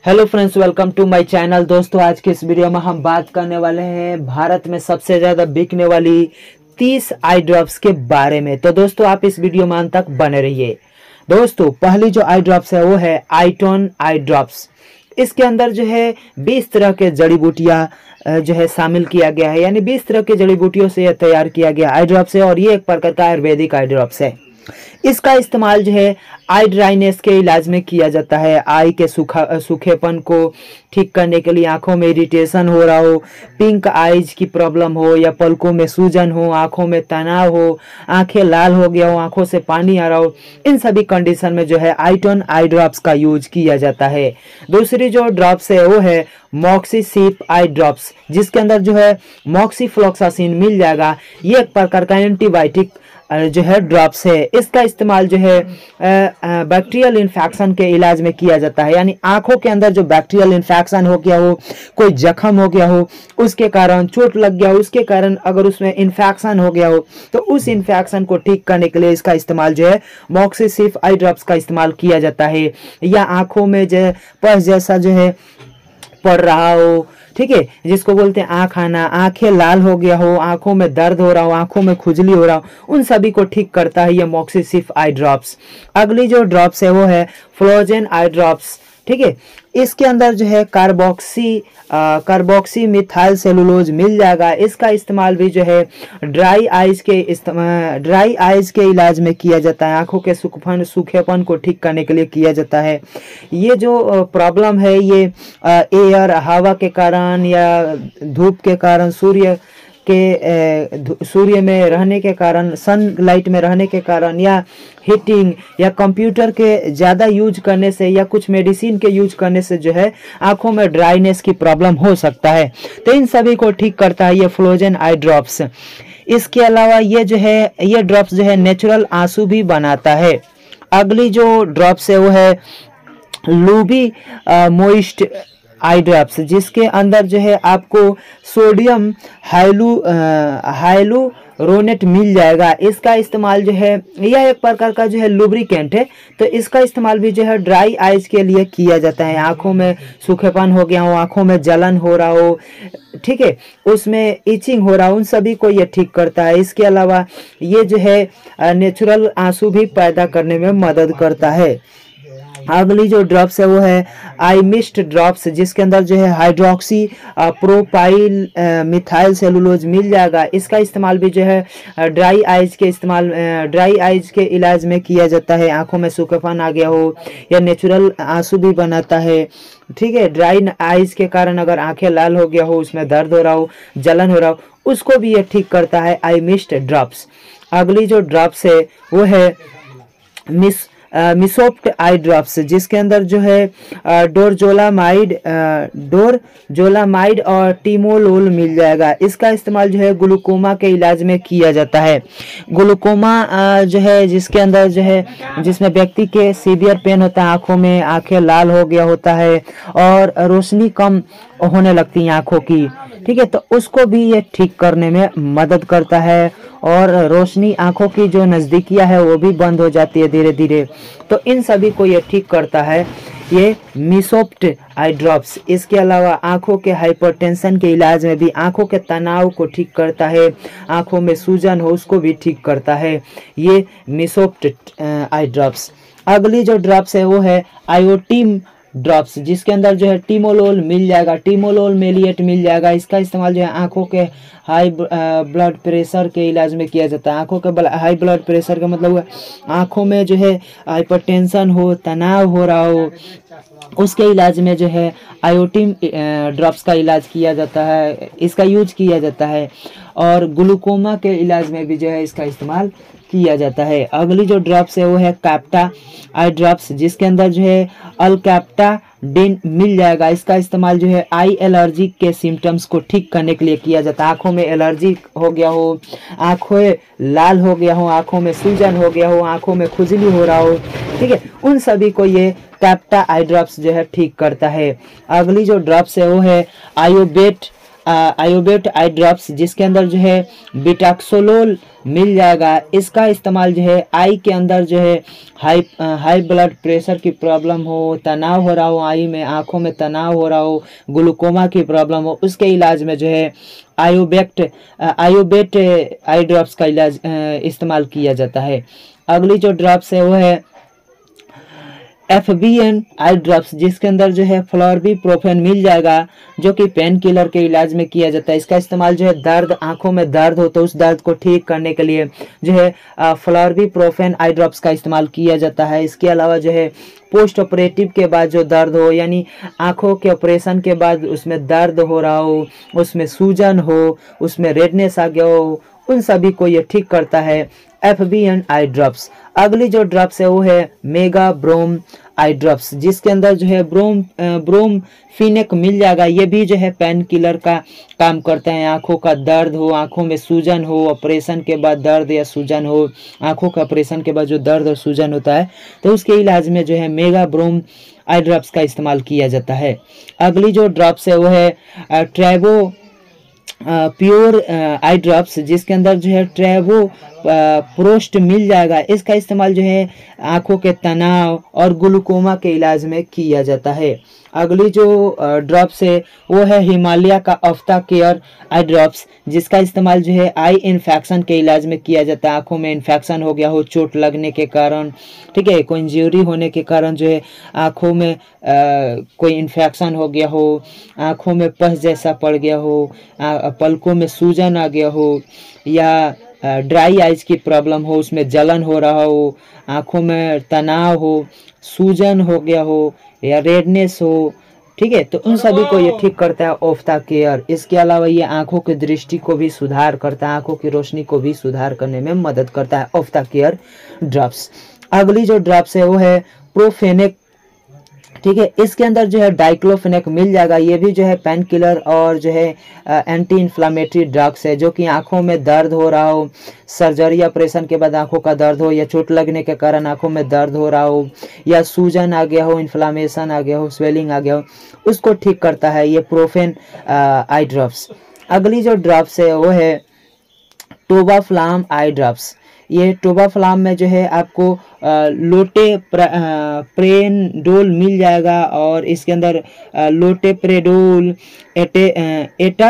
Hello friends, welcome to my channel. दोस्तों, आज के इस वीडियो में हम बात करने वाले हैं भारत में सबसे ज़्यादा बिकने वाली 30 आई ड्रॉप्स के बारे में। तो दोस्तों, आप इस वीडियो में अंत तक बने रहिए। दोस्तों, पहली जो आई ड्रॉप्स है वो है आईटोन आई ड्रॉप्स। इसके अंदर जो है 20 तरह के जड़ी बूटियाँ जो है शामिल किया गया है, यानी 20 तरह के जड़ी बूटियों से यह तैयार किया गया आई ड्रॉप्स है और ये एक प्रकार का आयुर्वेदिक आई ड्रॉप्स है। इसका इस्तेमाल जो है आई ड्राइनेस के इलाज में किया जाता है। आई के सूखेपन को ठीक करने के लिए, आंखों में इरिटेशन हो रहा हो, पिंक आईज की प्रॉब्लम हो या पलकों में सूजन हो, आंखों में तनाव हो, आंखें लाल हो गया हो, आंखों से पानी आ रहा हो, इन सभी कंडीशन में जो है आईटोन आई ड्रॉप्स का यूज किया जाता है। दूसरी जो ड्रॉप्स है वो है मॉक्सीसिप आई ड्रॉप्स, जिसके अंदर जो है मॉक्सीफ्लोक्सासिन मिल जाएगा। ये एक प्रकार का एंटीबायोटिक जो है ड्रॉप्स है। इसका इस्तेमाल जो है बैक्टीरियल इन्फेक्शन के इलाज में किया जाता है, यानी आंखों के अंदर जो बैक्टीरियल इन्फेक्शन हो गया हो, कोई जख्म हो गया हो, उसके कारण चोट लग गया हो, उसके कारण अगर उसमें इन्फेक्शन हो गया हो तो उस इन्फेक्शन को ठीक करने के लिए इसका इस्तेमाल जो है मॉक्सीसिप आई ड्रॉप्स का इस्तेमाल किया जाता है। या आंखों में जो पस जैसा जो है पड़ रहा हो, ठीक है, जिसको बोलते हैं आँख आना, आंखें लाल हो गया हो, आंखों में दर्द हो रहा हो, आंखों में खुजली हो रहा हो, उन सभी को ठीक करता है ये मॉक्सीसिप आई ड्रॉप्स। अगली जो ड्रॉप्स है वो है फ्लोजेन आई ड्रॉप्स, ठीक है। इसके अंदर जो है कार्बोक्सी मिथाइल सेलुलोज मिल जाएगा। इसका इस्तेमाल भी जो है ड्राई आइज के इलाज में किया जाता है। आंखों के सूखेपन को ठीक करने के लिए किया जाता है। ये जो प्रॉब्लम है ये एयर हवा के कारण या धूप के कारण, सूर्य में रहने के कारण, सनलाइट में रहने के कारण, या हीटिंग या कंप्यूटर के ज़्यादा यूज करने से या कुछ मेडिसिन के यूज करने से जो है आंखों में ड्राइनेस की प्रॉब्लम हो सकता है। तो इन सभी को ठीक करता है ये फ्लोजेन आई ड्रॉप्स। इसके अलावा ये ड्रॉप्स जो है नेचुरल आंसू भी बनाता है। अगली जो ड्रॉप्स है वो है लूबी मोइस्ट आई ड्रॉप्स, जिसके अंदर जो है आपको सोडियम हाइलुरोनेट मिल जाएगा। इसका इस्तेमाल जो है यह एक प्रकार का जो है लुब्रिकेंट है, तो इसका इस्तेमाल भी जो है ड्राई आइज के लिए किया जाता है। आंखों में सूखेपन हो गया हो, आंखों में जलन हो रहा हो, ठीक है, उसमें इचिंग हो रहा हो, उन सभी को ये ठीक करता है। इसके अलावा ये जो है नेचुरल आंसू भी पैदा करने में मदद करता है। अगली जो ड्रॉप्स है वो है आई मिस्ट ड्रॉप्स, जिसके अंदर जो है हाइड्रोक्सी प्रोपाइल मिथाइल सेलुलोज मिल जाएगा। इसका इस्तेमाल भी जो है ड्राई आइज के इलाज में किया जाता है। आंखों में सूखेपन आ गया हो या नेचुरल आंसू भी बनाता है, ठीक है। ड्राई आइज के कारण अगर आंखें लाल हो गया हो, उसमें दर्द हो रहा हो, जलन हो रहा हो, उसको भी ये ठीक करता है आई मिस्ट ड्रॉप्स। अगली जो ड्रॉप्स है वो है मिसोप्ट आई ड्रॉप्स, जिसके अंदर जो है डोरजोलामाइड और टिमोलोल मिल जाएगा। इसका इस्तेमाल जो है ग्लूकोमा के इलाज में किया जाता है। ग्लूकोमा जो है जिसके अंदर जो है जिसमें व्यक्ति के सीवियर पेन होता है, आंखों में आंखें लाल हो गया होता है और रोशनी कम होने लगती है आंखों की, ठीक है, तो उसको भी ये ठीक करने में मदद करता है और रोशनी आंखों की जो नज़दीकियां है वो भी बंद हो जाती है धीरे धीरे। तो इन सभी को ये ठीक करता है ये मिसोप्ट आई ड्रॉप्स। इसके अलावा आंखों के हाइपरटेंशन के इलाज में भी, आंखों के तनाव को ठीक करता है, आंखों में सूजन हो उसको भी ठीक करता है ये मिसोप्ट आई ड्रॉप्स। अगली जो ड्रॉप्स है वो है आयोटीम ड्रॉप्स, जिसके अंदर जो है टिमोलोल मिल जाएगा, टिमोलोल मेलिएट मिल जाएगा। इसका इस्तेमाल जो है आंखों के हाई ब्लड प्रेशर के इलाज में किया जाता है। आंखों के हाई ब्लड प्रेशर का मतलब है आंखों में जो है हाइपरटेंशन हो, तनाव हो रहा हो, उसके इलाज में जो है आयोटीन ड्रॉप्स का इलाज किया जाता है, इसका यूज किया जाता है। और ग्लूकोमा के इलाज में भी जो है इसका इस्तेमाल किया जाता है। अगली जो ड्रॉप्स है वो है कैप्टा आई ड्रॉप्स, जिसके अंदर जो है अल्कैप्टाडिन मिल जाएगा। इसका इस्तेमाल जो है आई एलर्जी के सिम्टम्स को ठीक करने के लिए किया जाता है। आंखों में एलर्जी हो गया हो, आंखें लाल हो गया हो, आंखों में सूजन हो गया हो, आंखों में खुजली हो रहा हो, ठीक है, उन सभी को ये कैप्टा आई ड्रॉप्स जो है ठीक करता है। अगली जो ड्रॉप्स है वो है आयोबेट आयोबेट आई ड्रॉप्स जिसके अंदर जो है बिटाक्सोलोल मिल जाएगा। इसका इस्तेमाल जो है आई के अंदर जो है हाई ब्लड प्रेशर की प्रॉब्लम हो, तनाव हो रहा हो आई में, आंखों में तनाव हो रहा हो, ग्लूकोमा की प्रॉब्लम हो, उसके इलाज में जो है आयोबेट आई ड्रॉप्स का इलाज इस्तेमाल किया जाता है। अगली जो ड्रॉप्स है वो है FBN आई ड्रॉप्स जिसके अंदर जो है फ्लोरबिप्रोफेन मिल जाएगा, जो कि पेन किलर के इलाज में किया जाता है। इसका इस्तेमाल जो है दर्द, आंखों में दर्द हो तो उस दर्द को ठीक करने के लिए जो है फ्लोरबिप्रोफेन आई ड्रॉप्स का इस्तेमाल किया जाता है। इसके अलावा जो है पोस्ट ऑपरेटिव के बाद जो दर्द हो, यानी आंखों के ऑपरेशन के बाद उसमें दर्द हो रहा हो, उसमें सूजन हो, उसमें रेडनेस आ गया हो, उन सभी को ये ठीक करता है FBN आई ड्रॉप्स। अगली जो ड्रॉप्स है वो है मेगा ब्रोम आई ड्रॉप्स जिसके अंदर जो है ब्रोमफेनिक मिल जाएगा। ये भी जो है पेन किलर का काम करता है। आंखों का दर्द हो, आंखों में सूजन हो, ऑपरेशन के बाद दर्द या सूजन हो, आंखों का ऑपरेशन के बाद जो दर्द और सूजन होता है तो उसके इलाज में जो है मेगा ब्रोम आई ड्रॉप्स का इस्तेमाल किया जाता है। अगली जो ड्रॉप्स है वो है ट्रेवो प्योर आई ड्रॉप्स जिसके अंदर जो है ट्रेवो प्रोस्ट मिल जाएगा। इसका इस्तेमाल जो है आंखों के तनाव और ग्लूकोमा के इलाज में किया जाता है। अगली जो ड्रॉप्स है वो है हिमालय का अफ्ता केयर आई ड्रॉप्स जिसका इस्तेमाल जो है आई इन्फेक्शन के इलाज में किया जाता है। आंखों में इन्फेक्शन हो गया हो चोट लगने के कारण, ठीक है, कोई इंजरी होने के कारण जो है आंखों में कोई इन्फेक्शन हो गया हो, आंखों में पस जैसा पड़ गया हो, पलकों में सूजन आ गया हो, या ड्राई आइज की प्रॉब्लम हो, उसमें जलन हो रहा हो, आंखों में तनाव हो, सूजन हो गया हो या रेडनेस हो, ठीक है, तो उन सभी को ये ठीक करता है अफ्ता केयर। इसके अलावा ये आंखों की दृष्टि को भी सुधार करता है, आंखों की रोशनी को भी सुधार करने में मदद करता है अफ्ता केयर ड्रॉप्स। अगली जो ड्रॉप्स है वो है प्रोफेनिक, ठीक है, इसके अंदर जो है डाइक्लोफेनेक मिल जाएगा। ये भी जो है पेन किलर और जो है एंटी इन्फ्लामेटरी ड्रग्स है, जो कि आंखों में दर्द हो रहा हो, सर्जरी ऑपरेशन के बाद आंखों का दर्द हो, या चोट लगने के कारण आंखों में दर्द हो रहा हो, या सूजन आ गया हो, इन्फ्लामेशन आ गया हो, स्वेलिंग आ गया हो, उसको ठीक करता है ये प्रोफेन आई ड्रॉप्स। अगली जो ड्रॉप्स है वो है टोबाफ्लाम आई ड्रॉप्स। ये टोबाफ्लाम में जो है आपको लोटे प्रेनडोल मिल जाएगा, और इसके अंदर लोटे प्रेडोल, एटा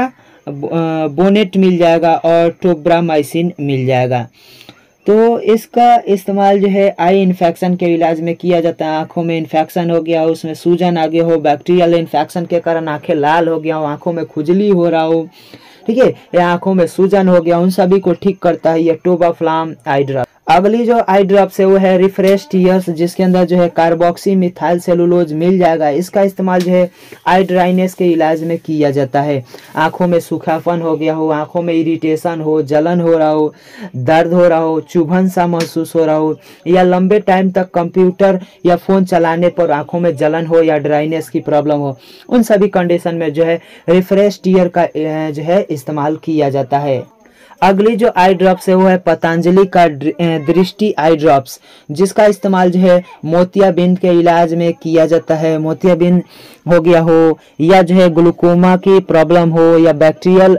बोनेट मिल जाएगा और टोब्रामाइसिन मिल जाएगा। तो इसका इस्तेमाल जो है आई इन्फेक्शन के इलाज में किया जाता है। आंखों में इन्फेक्शन हो गया हो, उसमें सूजन आ गया हो, बैक्टीरियल इन्फेक्शन के कारण आंखें लाल हो गया हो, आंखों में खुजली हो रहा हो, ठीक है, या आंखों में सूजन हो गया, उन सभी को ठीक करता है ये टोबाफ्लाम आई ड्रॉप। अगली जो आई ड्रॉप्स है वो है रिफ्रेश टीयर्स जिसके अंदर जो है कार्बोक्सी मिथाइल सेलुलोज मिल जाएगा। इसका इस्तेमाल जो है आई ड्राइनेस के इलाज में किया जाता है। आंखों में सूखापन हो गया हो, आंखों में इरिटेशन हो, जलन हो रहा हो, दर्द हो रहा हो, चुभन सा महसूस हो रहा हो, या लंबे टाइम तक कंप्यूटर या फोन चलाने पर आंखों में जलन हो या ड्राइनेस की प्रॉब्लम हो, उन सभी कंडीशन में जो है रिफ्रेश टीयर का जो है इस्तेमाल किया जाता है। अगली जो आई ड्रॉप्स है वो है पतंजलि का दृष्टि आई ड्रॉप्स जिसका इस्तेमाल जो है मोतियाबिंद के इलाज में किया जाता है। मोतियाबिंद हो गया हो, या जो है ग्लूकोमा की प्रॉब्लम हो, या बैक्टीरियल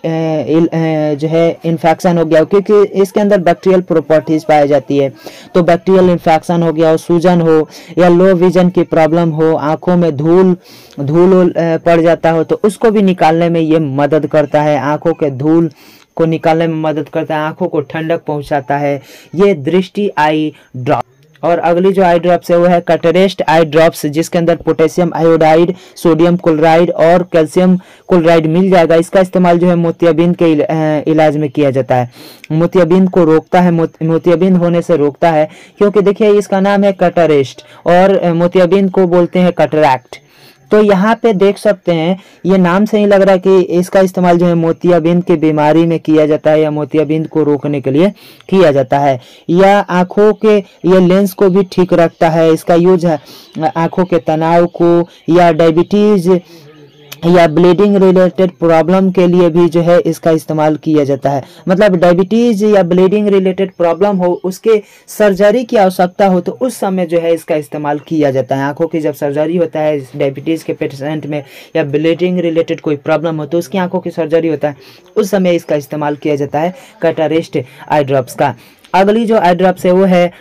जो है इन्फेक्शन हो गया हो, क्योंकि इसके अंदर बैक्टीरियल प्रॉपर्टीज पाई जाती है। तो बैक्टीरियल इन्फेक्शन हो गया हो, सूजन हो, या लो विजन की प्रॉब्लम हो, आंखों में धूल पड़ जाता हो, तो उसको भी निकालने में ये मदद करता है। आंखों के धूल को निकालने में मदद करता है, आंखों को ठंडक पहुंचाता है ये दृष्टि आई ड्रॉप। और अगली जो आई ड्रॉप्स है वो है कैटरेस्ट आई ड्रॉप्स जिसके अंदर पोटेशियम आयोडाइड, सोडियम क्लोराइड और कैल्शियम क्लोराइड मिल जाएगा। इसका इस्तेमाल जो है मोतियाबिंद के इलाज में किया जाता है। मोतियाबिंद को रोकता है, मोतियाबिंद होने से रोकता है, क्योंकि देखिए इसका नाम है कैटरेस्ट और मोतियाबिंद को बोलते हैं कैटरैक्ट। तो यहाँ पे देख सकते हैं ये नाम से ही लग रहा है कि इसका इस्तेमाल जो है मोतियाबिंद की बीमारी में किया जाता है, या मोतियाबिंद को रोकने के लिए किया जाता है, या आंखों के ये लेंस को भी ठीक रखता है। इसका यूज है आंखों के तनाव को, या डायबिटीज या ब्लीडिंग रिलेटेड प्रॉब्लम के लिए भी जो है इसका इस्तेमाल किया जाता है। मतलब डायबिटीज या ब्लीडिंग रिलेटेड प्रॉब्लम हो, उसके सर्जरी की आवश्यकता हो तो उस समय जो है इसका इस्तेमाल किया जाता है। आंखों की जब सर्जरी होता है डायबिटीज़ के पेशेंट में या ब्लीडिंग रिलेटेड कोई प्रॉब्लम हो तो उसकी आंखों की सर्जरी होता है, उस समय इसका इस्तेमाल किया जाता है कैटारेस्ट आई ड्रॉप्स का। अगली जो आई ड्रॉप्स है वो है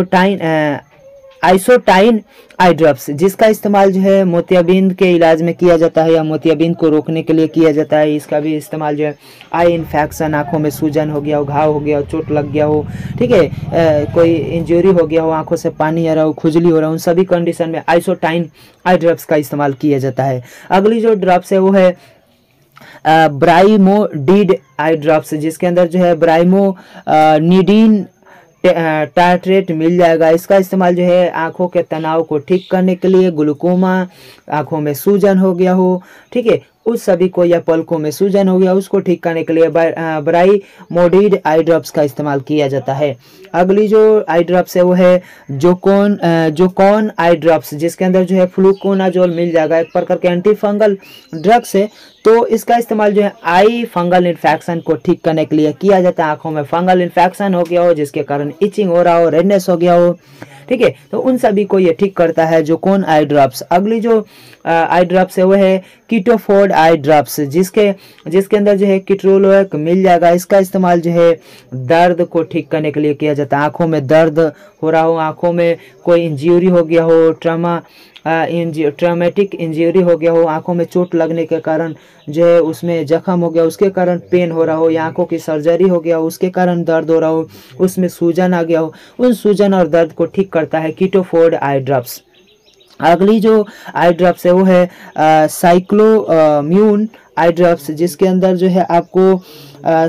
आइसोटाइन आई ड्रॉप्स, जिसका इस्तेमाल जो है मोतियाबिंद के इलाज में किया जाता है या मोतियाबिंद को रोकने के लिए किया जाता है। इसका भी इस्तेमाल जो है आई इन्फेक्शन, आंखों में सूजन हो गया हो, घाव हो गया हो, चोट लग गया हो, ठीक है, कोई इंजरी हो गया हो, आंखों से पानी आ रहा हो, खुजली हो रहा हो, उन सभी कंडीशन में आइसोटाइन आई ड्रॉप्स का इस्तेमाल किया जाता है। अगली जो ड्रॉप्स है वो है ब्राइमोडिड आई ड्रॉप्स, जिसके अंदर जो है ब्राइमोनिडीन टार्ट्रेट मिल जाएगा। इसका इस्तेमाल जो है आंखों के तनाव को ठीक करने के लिए, ग्लूकोमा, आंखों में सूजन हो गया हो, ठीक है, उस सभी को, या पलकों में सूजन हो गया उसको ठीक करने के लिए ब्राइमोडिड आई ड्रॉप्स का इस्तेमाल किया जाता है। अगली जो आई ड्रॉप्स है वो है जोकॉन आई ड्रॉप्स, जिसके अंदर जो है फ्लूकोनाजोल मिल जाएगा, एक प्रकार के एंटी फंगल ड्रग्स है। तो इसका इस्तेमाल जो है आई फंगल इन्फेक्शन को ठीक करने के लिए किया जाता है। आंखों में फंगल इन्फेक्शन हो गया हो जिसके कारण इचिंग हो रहा हो, रेडनेस हो गया हो, ठीक है, तो उन सभी को ये ठीक करता है जोकॉन आई ड्रॉप्स। अगली जो आई ड्रॉप्स है वो है कीटोफोर्ड आई ड्रॉप्स, जिसके अंदर जो है किट्रोलोएक मिल जाएगा। इसका इस्तेमाल जो है दर्द को ठीक करने के लिए किया जाता है। आंखों में दर्द हो रहा हो, आंखों में कोई इंजरी हो गया हो, ट्रॉमेटिक इंजरी हो गया हो, आंखों में चोट लगने के कारण जो है उसमें जख्म हो गया, उसके कारण पेन हो रहा हो, या आंखों की सर्जरी हो गया हो उसके कारण दर्द हो रहा हो, उसमें सूजन आ गया हो, उन सूजन और दर्द को ठीक करता है कीटोफोर्ड आई ड्रॉप्स। अगली जो आई ड्रॉप्स है वो है साइक्लोम्यून आई ड्रॉप्स, जिसके अंदर जो है आपको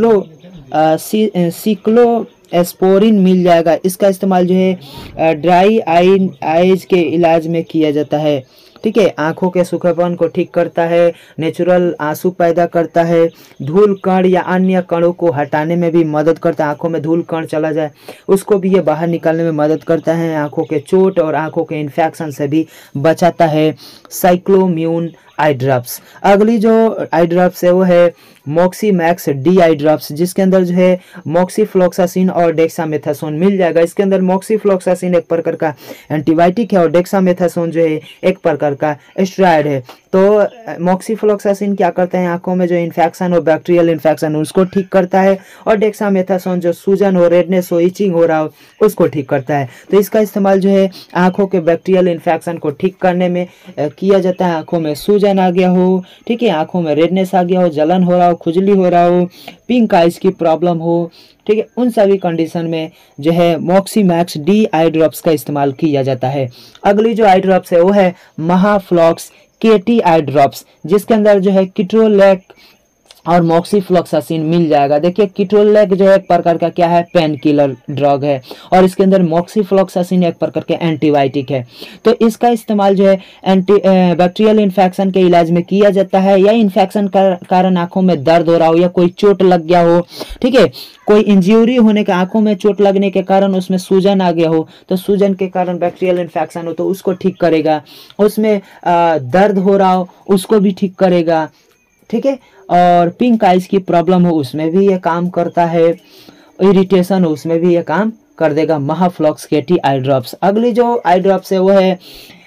सिक्लोस्पोरिन मिल जाएगा। इसका इस्तेमाल जो है ड्राई आईज के इलाज में किया जाता है, ठीक है, आंखों के सूखेपन को ठीक करता है, नेचुरल आंसू पैदा करता है, धूल कण या अन्य कणों को हटाने में भी मदद करता है। आंखों में धूल कण चला जाए उसको भी ये बाहर निकालने में मदद करता है, आंखों के चोट और आंखों के इन्फेक्शन से भी बचाता है साइक्लोम्यून आई ड्रॉप्स। अगली जो आई ड्रॉप्स है वो है मोक्सीमैक्स डी आई ड्रॉप्स, जिसके अंदर जो है मोक्सीफ्लोक्सासिन और डेक्सामेथासोन मिल जाएगा। इसके अंदर मोक्सीफ्लोक्सासिन एक प्रकार का एंटीबायोटिक है और डेक्सामेथासोन जो है एक प्रकार का स्टेरॉयड है। तो मोक्सीफ्लोक्सासिन क्या करता है, आंखों में जो इन्फेक्शन हो, बैक्टीरियल इन्फेक्शन हो उसको ठीक करता है, और डेक्सामेथासोन जो सूजन हो, रेडनेस हो, इचिंग हो रहा हो उसको ठीक करता है। तो इसका इस्तेमाल जो है आंखों के बैक्टीरियल इन्फेक्शन को ठीक करने में किया जाता है। आंखों में सूजन आ गया हो, ठीक है, आंखों में रेडनेस आ गया हो, जलन हो रहा हो, खुजली हो रहा हो, पिंक आइज की प्रॉब्लम हो, ठीक है, उन सभी कंडीशन में जो है मोक्सीमैक्स डी आई ड्रॉप्स का इस्तेमाल किया जाता है। अगली जो आई ड्रॉप्स है वो है महाफ्लॉक्स केटी आई ड्रॉप्स, जिसके अंदर जो है किट्रोलेक और मोक्सीफ्लोक्सासिन मिल जाएगा। देखिए किट्रोलेक जो है एक प्रकार का क्या है, पेन किलर ड्रग है, और इसके अंदर मोक्सीफ्लोक्सासिन एक प्रकार के एंटीबायोटिक है। तो इसका इस्तेमाल जो है बैक्टीरियल इन्फेक्शन के इलाज में किया जाता है, या इन्फेक्शन का कारण आंखों में दर्द हो रहा हो, या कोई चोट लग गया हो, ठीक है, कोई इंजरी होने के, आंखों में चोट लगने के कारण उसमें सूजन आ गया हो, तो सूजन के कारण बैक्टीरियल इन्फेक्शन हो तो उसको ठीक करेगा, उसमें दर्द हो रहा हो उसको भी ठीक करेगा, ठीक है, और पिंक आइज की प्रॉब्लम हो उसमें भी ये काम करता है, इरिटेशन हो उसमें भी ये काम कर देगा महाफ्लॉक्स केटी आई ड्रॉप्स। अगली जो आई ड्रॉप्स है वो है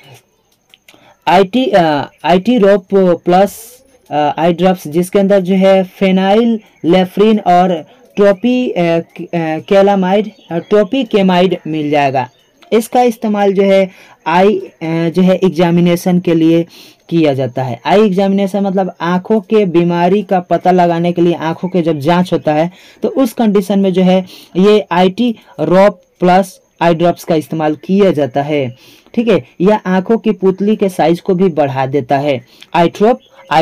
Itrop plus eye drops, जिसके अंदर जो है फेनाइल लेफ्रिन और टोपिकेमाइड मिल जाएगा। इसका इस्तेमाल जो है आई जो है एग्जामिनेशन के लिए किया जाता है। आई एग्जामिनेशन मतलब आंखों के बीमारी का पता लगाने के लिए, आंखों के जब जांच होता है तो उस कंडीशन में जो है ये Itrop plus eye drops का इस्तेमाल किया जाता है, ठीक है, यह आंखों की पुतली के साइज को भी बढ़ा देता है। Itrop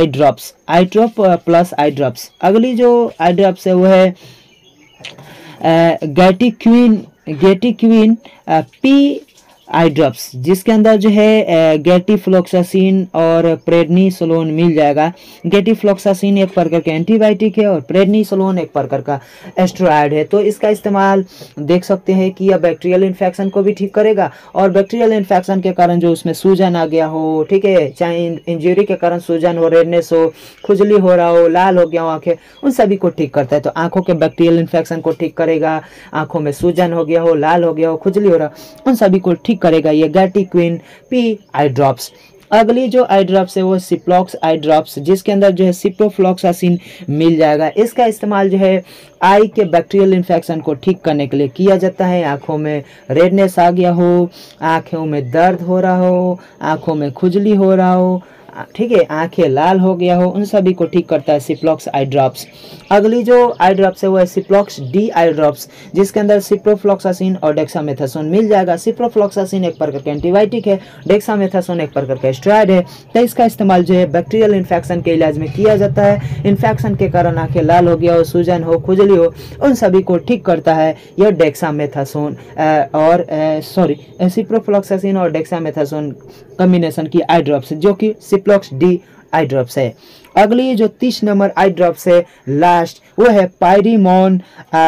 plus eye drops. अगली जो आई ड्रॉप्स है वो है गेटिक्विन आई ड्रॉप्स, जिसके अंदर जो है गेटिफ्लॉक्सासिन और प्रेडनिसोलोन मिल जाएगा। गेटिफ्लॉक्सासिन एक प्रकार का एंटीबायोटिक है और प्रेडनिसोलोन एक प्रकार का एस्टेरॉयड है। तो इसका इस्तेमाल देख सकते हैं कि यह बैक्टीरियल इन्फेक्शन को भी ठीक करेगा और बैक्टीरियल इन्फेक्शन के कारण जो उसमें सूजन आ गया हो, ठीक है, चाहे इंजरी के कारण सूजन हो, रेडनेस हो, खुजली हो रहा हो, लाल हो गया हो आंखें, उन सभी को ठीक करता है। तो आंखों के बैक्टीरियल इन्फेक्शन को ठीक करेगा, आंखों में सूजन हो गया हो, लाल हो गया हो, खुजली हो रहा, उन सभी को ठीक करेगा ये गैटिक्विन पी आई ड्रॉप्स। अगली जो आई ड्रॉप्स है वो सिप्लॉक्स आई ड्रॉप्स, जिसके अंदर जो है सिप्रोफ्लॉक्सासिन मिल जाएगा। इसका इस्तेमाल जो है आई के बैक्टीरियल इन्फेक्शन को ठीक करने के लिए किया जाता है। आंखों में रेडनेस आ गया हो, आंखों में दर्द हो रहा हो, आंखों में खुजली हो रहा हो, ठीक है, आंखें लाल हो गया हो, उन सभी को ठीक करता है सिप्लॉक्स आई ड्रॉप्स। अगली जो आई ड्रॉप्स है वो है सिप्लॉक्स डी आई ड्रॉप्स, जिसके अंदर सिप्रोफ्लॉक्सासिन और डेक्सामेथासोन मिल जाएगा। सिप्रोफ्लॉक्सासिन एक प्रकार का एंटीबायोटिक है, डेक्सामेथासोन एक प्रकार का स्टेरॉयड है। तो इसका इस्तेमाल जो है बैक्टीरियल इन्फेक्शन के इलाज में किया जाता है। इन्फेक्शन के कारण आंखें लाल हो गया हो, सूजन हो, खुजली हो, उन सभी को ठीक करता है यह डेक्सामेथासोन और सिप्रोफ्लॉक्सासिन और डेक्सामेथासोन कॉम्बिनेशन की आई ड्रॉप्स, जो कि सिप्लॉक्स डी आई ड्रॉप्स है। अगली जो 30 नंबर आई ड्रॉप्स है लास्ट, वो है पायरिमोन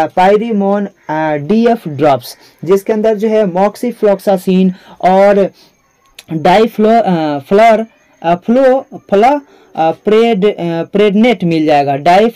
डीएफ ड्रॉप्स, जिसके अंदर जो है मॉक्सीफ्लॉक्सासिन और प्रेडनेट मिल जाएगा।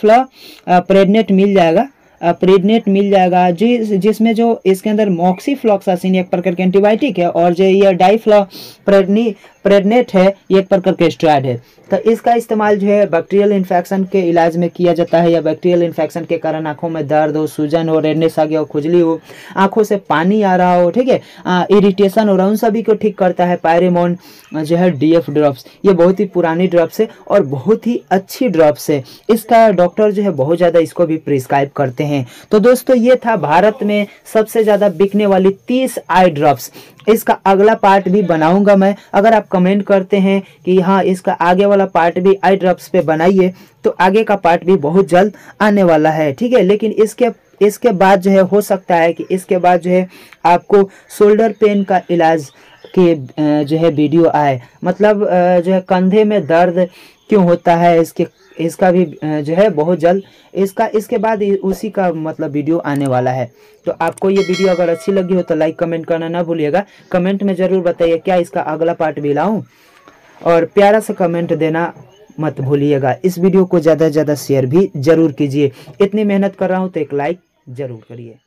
प्रेडनेट मिल जाएगा जिसमें जो इसके अंदर मॉक्सीफ्लॉक्सासिन एक प्रकार का एंटीबायोटिक है और जो ये प्रेडनेट है ये एक प्रकार का स्टेरॉयड है। तो इसका इस्तेमाल जो है बैक्टीरियल इन्फेक्शन के इलाज में किया जाता है, या बैक्टीरियल इन्फेक्शन के कारण आंखों में दर्द हो, सूजन हो, रेडनेस आ गया हो, खुजली हो, आंखों से पानी आ रहा हो, ठीक है, इरिटेशन हो रहा है, उन सभी को ठीक करता है पायरिमोन जो है डीएफ ड्रॉप्स। ये बहुत ही पुरानी ड्रॉप्स है और बहुत ही अच्छी ड्रॉप्स है। इसका डॉक्टर जो है बहुत ज़्यादा इसको भी प्रिस्क्राइब करते हैं। तो दोस्तों ये था भारत में सबसे ज़्यादा बिकने वाली 30 आई ड्रॉप्स। इसका अगला पार्ट भी बनाऊंगा मैं। अगर आप कमेंट करते हैं कि हाँ इसका आगे वाला पार्ट भी आई ड्रॉप्स पे बनाइए, तो आगे का पार्ट भी बहुत जल्द आने वाला है, ठीक है। लेकिन इसके बाद जो है हो सकता है कि इसके बाद जो है आपको शोल्डर पेन का इलाज के जो है वीडियो आए, मतलब जो है कंधे में दर्द क्यों होता है, इसका भी जो है बहुत जल्द इसके बाद उसी का मतलब वीडियो आने वाला है। तो आपको ये वीडियो अगर अच्छी लगी हो तो लाइक कमेंट करना ना भूलिएगा। कमेंट में ज़रूर बताइए क्या इसका अगला पार्ट भी लाऊं, और प्यारा सा कमेंट देना मत भूलिएगा। इस वीडियो को ज़्यादा से ज़्यादा शेयर भी ज़रूर कीजिए। इतनी मेहनत कर रहा हूँ तो एक लाइक ज़रूर करिए।